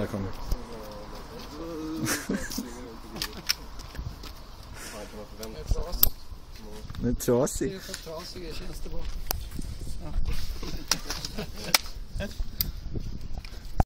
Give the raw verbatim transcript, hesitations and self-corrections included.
der kommer. Det är trasig. Det är för trasig, känns det bara. Ja.